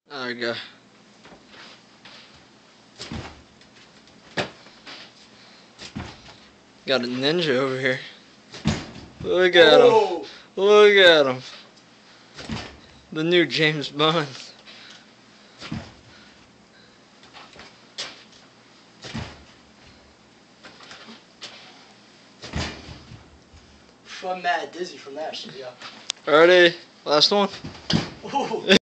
There we go. Got a ninja over here. Look at him. Look at him. The new James Bond. I'm mad dizzy from that shit, yeah. Ready? Last one. Ooh.